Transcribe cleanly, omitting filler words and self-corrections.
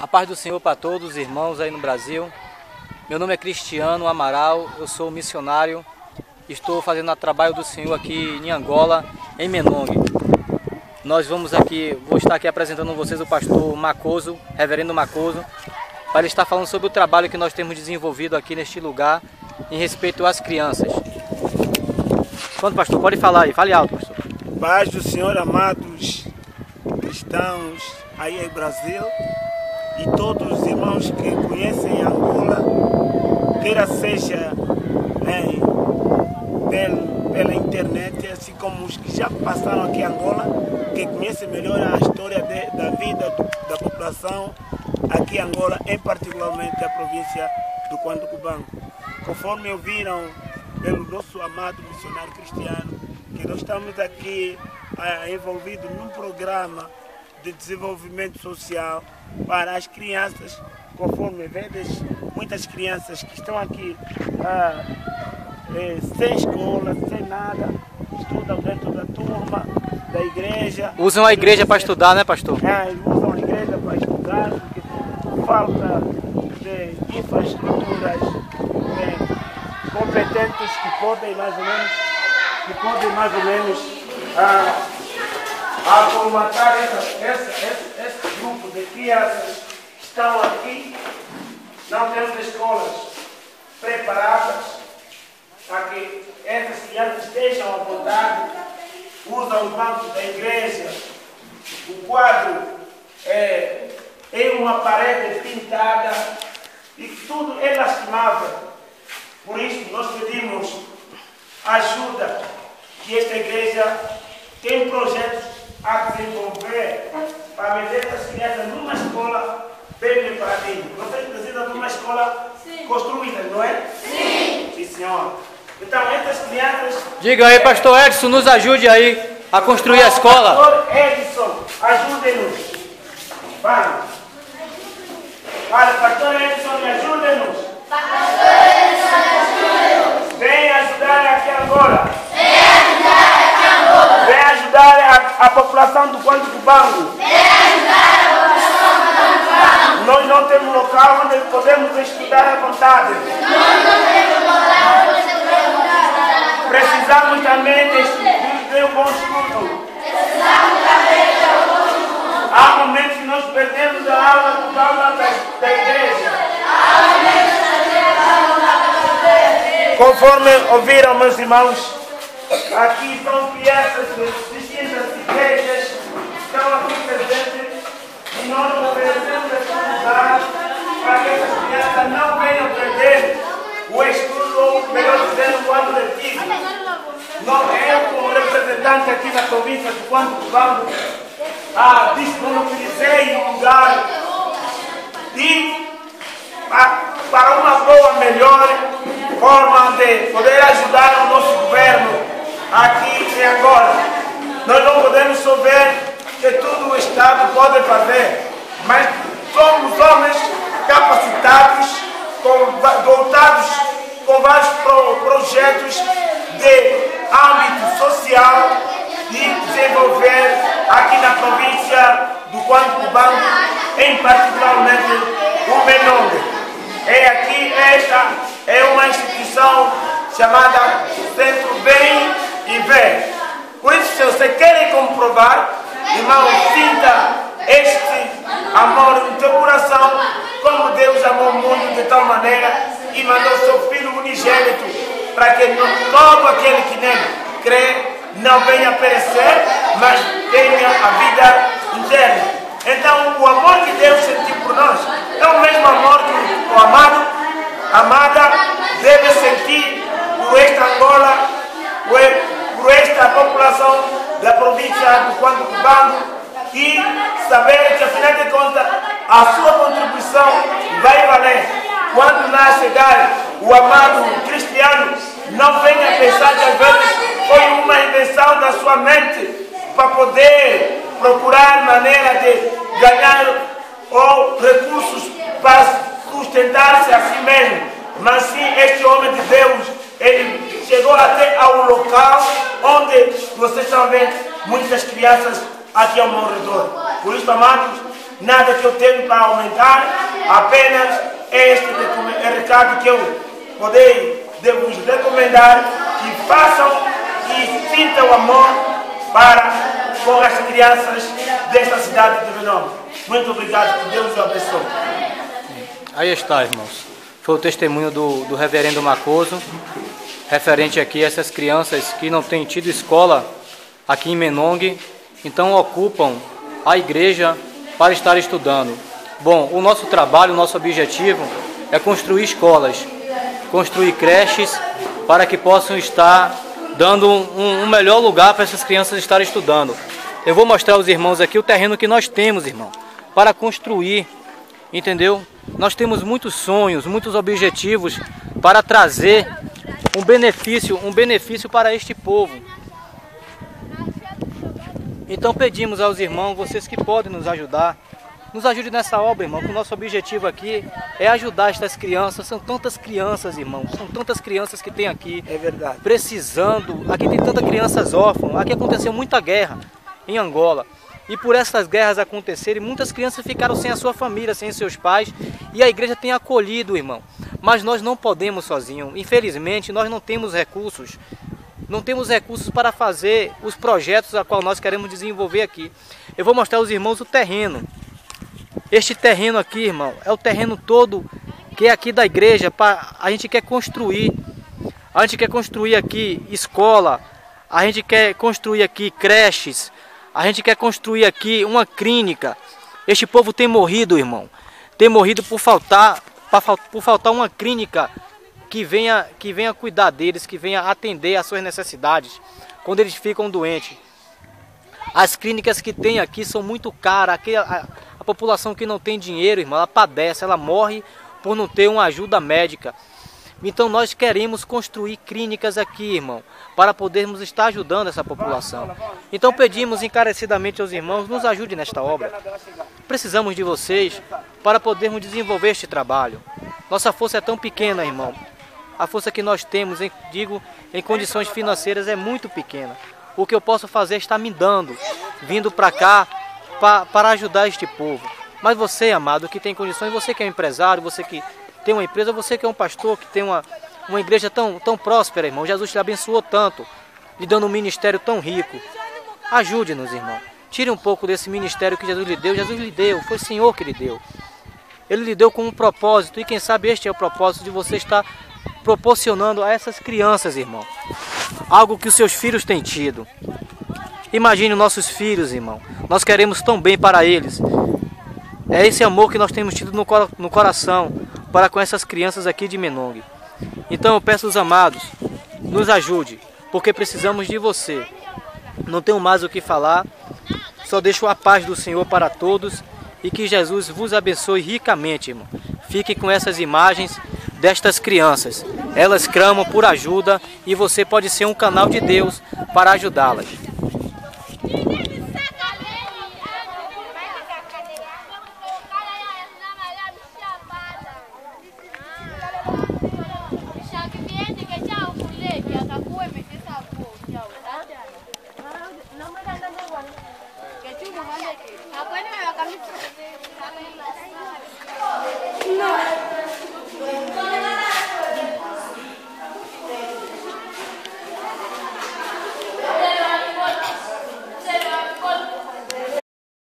A paz do Senhor para todos os irmãos aí no Brasil. Meu nome é Cristiano Amaral, eu sou missionário. Estou fazendo o trabalho do Senhor aqui em Angola, em Menongue. Vou estar aqui apresentando a vocês o pastor Macoso, reverendo Macoso, para ele estar falando sobre o trabalho que nós temos desenvolvido aqui neste lugar, em respeito às crianças. Quando, pastor, pode falar aí, fale alto, pastor. Paz do Senhor, amados cristãos aí em Brasil e todos os irmãos que conhecem Angola, queira seja pela internet, assim como os que já passaram aqui em Angola, que conhecem melhor a história da vida da população aqui em Angola, em particularmente a província do Quanto Cubango. Conforme ouviram pelo nosso amado missionário cristiano, que nós estamos aqui envolvidos num programa de desenvolvimento social para as crianças, conforme vedes, muitas crianças que estão aqui sem escola, sem nada, estudam dentro da turma, da igreja. Usam a igreja para estudar, né, pastor? Usam a igreja para estudar, porque falta de infraestruturas competentes que podem mais ou menos aclimatar esse grupo de crianças que estão aqui. Não temos escolas preparadas para que essas crianças estejam à vontade, usam os bancos da igreja, o quadro em uma parede pintada e tudo é lastimável. Por isso nós pedimos ajuda, que esta igreja tem projetos a desenvolver para meter as crianças numa escola bem preparadinha. Vocês precisam de uma escola construída, não é? Sim! Sim, senhor. Então, essas crianças... Diga aí, pastor Edson, nos ajude aí a construir a escola. Pastor Edson, ajude-nos. Vai. Olha, pastor Edson, ajude-nos. Pastor Edson, ajude-nos. Vem ajudar aqui agora. Vem ajudar a população do Quanto Cubango. Nós não temos local onde podemos estudar à vontade. Precisamos também de um bom estudo. Há momentos que nós perdemos a aula por causa da igreja. Conforme ouviram, meus irmãos, aqui são crianças de distintas igrejas que estão aqui presentes e nós oferecemos esse lugar para que essas crianças não venham perder o estudo, ou melhor dizendo, o ano letivo. Eu, como representante aqui na província do Quanto Cubango, disponibilizei um lugar e para uma boa, melhor forma de poder ajudar o nosso governo aqui e agora. Nós não podemos só ver que tudo o Estado pode fazer, mas somos homens capacitados, dotados com vários projetos de âmbito social e desenvolver aqui na província do Quanto Cubango, em particularmente o Menongue. Esta é uma instituição chamada Centro Bem e Ver. Por isso, se você quer comprovar, irmão, sinta este amor no teu coração, como Deus amou o mundo de tal maneira e mandou seu Filho unigênito, para que todo aquele que nele crê não venha a perecer, mas tenha a vida eterna. Então, o amor que Deus sentiu por nós é o mesmo amor que o amada deve sentir por esta Angola, por esta população da província do Quanto Cubango, e saber que, afinal de contas, a sua contribuição vai valer. Quando lá chegar o amado cristiano, não venha pensar que às vezes foi uma invenção da sua mente para poder procurar maneira de ganhar ou recursos para sustentar-se a si mesmo. Mas sim, este homem de Deus, ele chegou até ao local onde vocês estão vendo muitas crianças aqui ao meu redor. Por isso, amados, nada que eu tenho para aumentar, apenas este recado que eu devo vos recomendar, que façam e sintam o amor para com as crianças desta cidade de Menongue. Muito obrigado, que Deus os abençoe. Aí está, irmãos. Foi o testemunho do reverendo Macoso, referente aqui a essas crianças que não têm tido escola aqui em Menongue, então ocupam a igreja para estar estudando. Bom, o nosso trabalho, o nosso objetivo é construir escolas, construir creches para que possam estar dando um melhor lugar para essas crianças estarem estudando. Eu vou mostrar aos irmãos aqui o terreno que nós temos, irmão, para construir, entendeu? Nós temos muitos sonhos, muitos objetivos para trazer um benefício para este povo. Então pedimos aos irmãos, vocês que podem nos ajudar, nos ajude nessa obra, irmão, que o nosso objetivo aqui é ajudar estas crianças. São tantas crianças, irmão, são tantas crianças que tem aqui. É verdade. Precisando, aqui tem tantas crianças órfãs, aqui aconteceu muita guerra em Angola. E por essas guerras acontecerem, muitas crianças ficaram sem a sua família, sem seus pais, e a igreja tem acolhido, irmão. Mas nós não podemos sozinhos. Infelizmente, nós não temos recursos. Não temos recursos para fazer os projetos a qual nós queremos desenvolver aqui. Eu vou mostrar aos irmãos o terreno. Este terreno aqui, irmão, é o terreno todo que é aqui da igreja. A gente quer construir. A gente quer construir aqui escola. A gente quer construir aqui creches. A gente quer construir aqui uma clínica. Este povo tem morrido, irmão. Tem morrido por faltar uma clínica que venha cuidar deles, que venha atender às suas necessidades quando eles ficam doentes. As clínicas que tem aqui são muito caras. A população que não tem dinheiro, irmão, ela padece, ela morre por não ter uma ajuda médica. Então nós queremos construir clínicas aqui, irmão, para podermos estar ajudando essa população. Então pedimos encarecidamente aos irmãos, nos ajude nesta obra. Precisamos de vocês para podermos desenvolver este trabalho. Nossa força é tão pequena, irmão. A força que nós temos, em condições financeiras, é muito pequena. O que eu posso fazer é estar me dando, vindo para cá, para ajudar este povo. Mas você, amado, que tem condições, você que é um empresário, você que tem uma empresa, você que é um pastor, que tem uma igreja tão próspera, irmão. Jesus te abençoou tanto, lhe dando um ministério tão rico. Ajude-nos, irmão. Tire um pouco desse ministério que Jesus lhe deu. Jesus lhe deu, foi o Senhor que lhe deu. Ele lhe deu com um propósito, e quem sabe este é o propósito de você estar proporcionando a essas crianças, irmão, algo que os seus filhos têm tido. Imagine os nossos filhos, irmão. Nós queremos tão bem para eles. É esse amor que nós temos tido no coração para com essas crianças aqui de Menongue. Então eu peço aos amados, nos ajude, porque precisamos de você. Não tenho mais o que falar, só deixo a paz do Senhor para todos e que Jesus vos abençoe ricamente, irmão. Fique com essas imagens destas crianças. Elas clamam por ajuda e você pode ser um canal de Deus para ajudá-las. Aku ini memang kami